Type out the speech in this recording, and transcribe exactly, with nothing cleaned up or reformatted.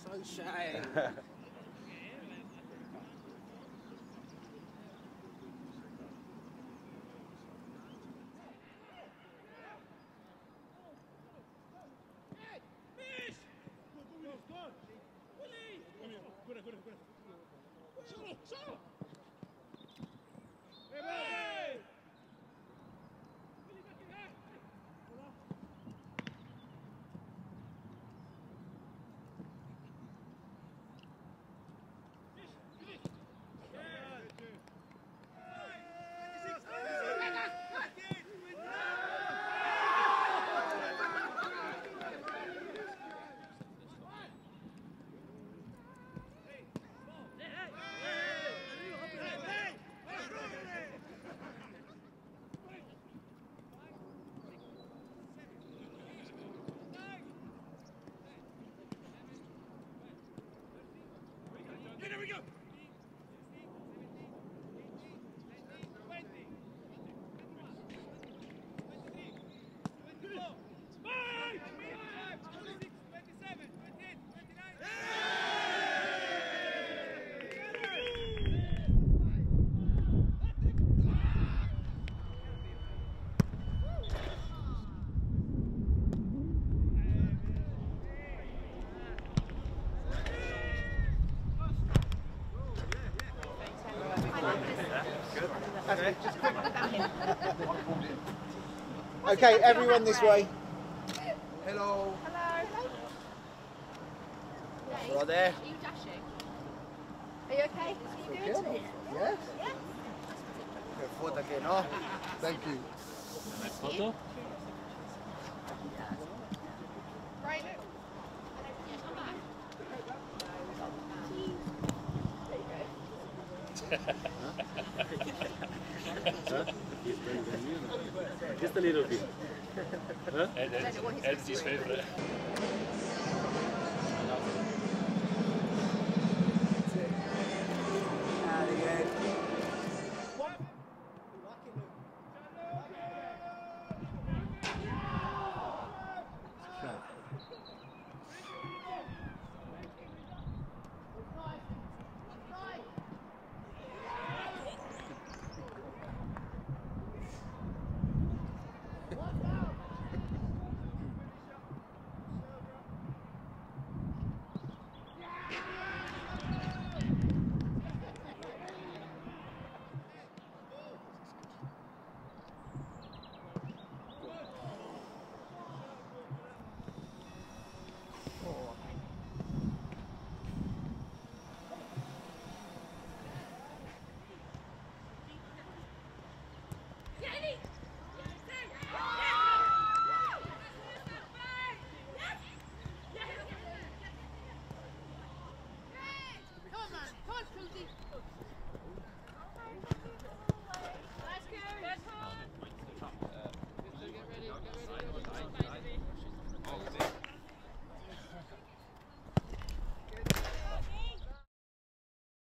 Sunshine. There we go. Okay, everyone this way. Hello. Hello. Right there. Are you dashing? Are you okay? Are you good? Yes. Yeah. Good foot again, oh. Thank you. Photo? Right. Just a little bit. Huh? That's his favorite.